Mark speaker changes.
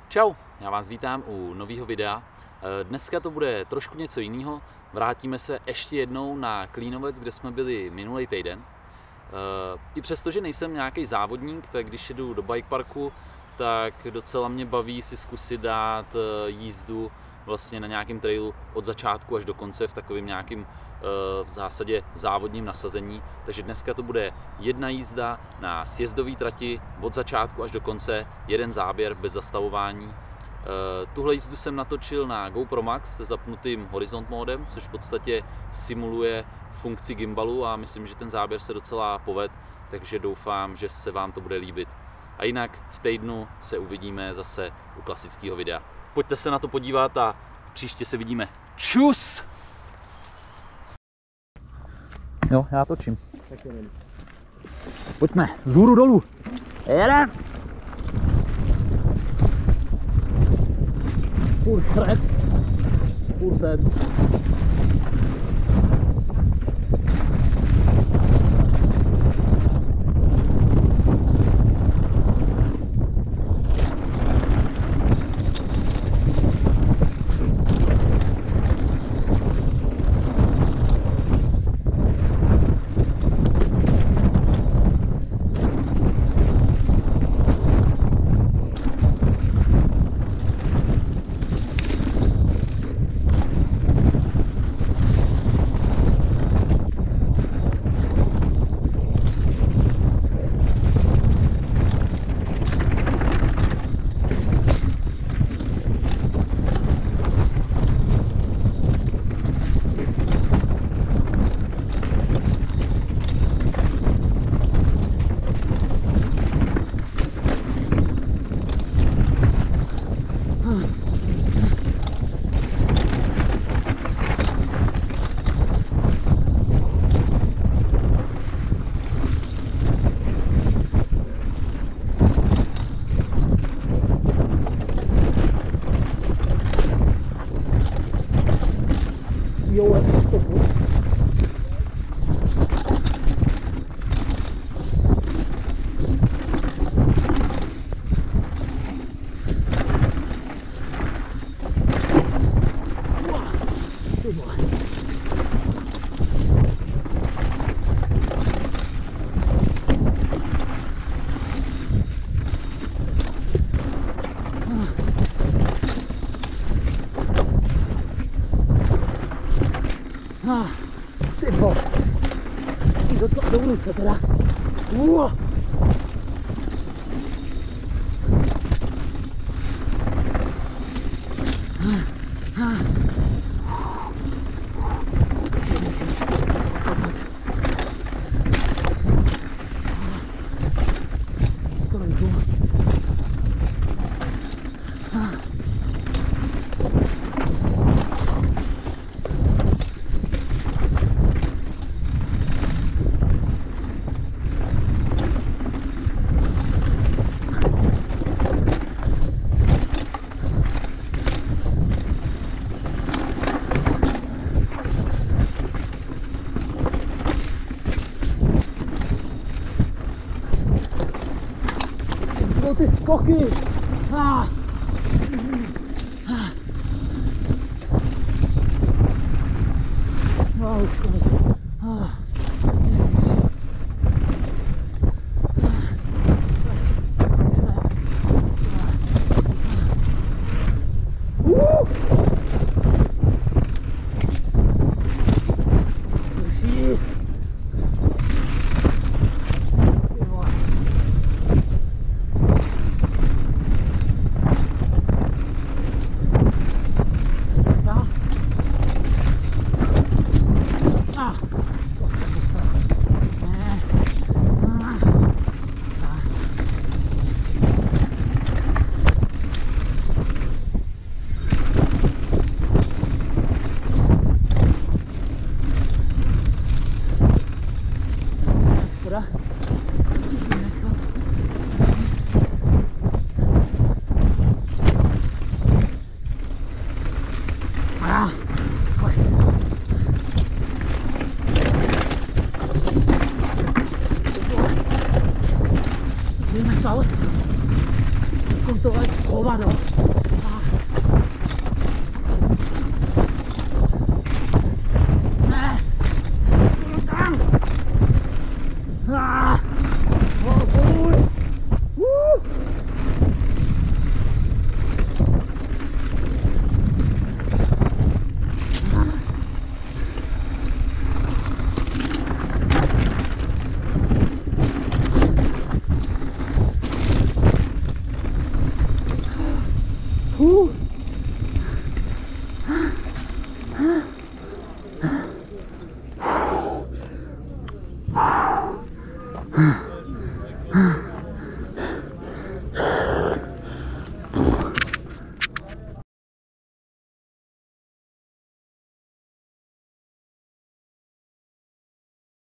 Speaker 1: Čau, já vás vítám u nového videa. Dneska to bude trošku něco jiného. Vrátíme se ještě jednou na Klínovec, kde jsme byli minulý týden. I přesto, že nejsem nějaký závodník, tak když jedu do bike parku, tak docela mě baví si zkusit dát jízdu vlastně na nějakém trailu od začátku až do konce v takovém nějakým v zásadě závodním nasazení. Takže dneska to bude jedna jízda na sjezdové trati od začátku až do konce, jeden záběr bez zastavování. Tuhle jízdu jsem natočil na GoPro Max se zapnutým horizont módem, což v podstatě simuluje funkci gimbalu a myslím, že ten záběr se docela poved, takže doufám, že se vám to bude líbit. A jinak v týdnu se uvidíme zase u klasického videa. Pojďte se na to podívat a příště se vidíme. Čus! Jo, já točím. Pojďme, vzhůru dolů. Jedem! Full shred. Full set. Jo, jak se stopu. Ty bo, docela do ruce teda. Skoro jdu. Ty skoky! No už konec. Jdeme dál.
Speaker 2: tohle hovado. Ne! Tam!
Speaker 3: Huh.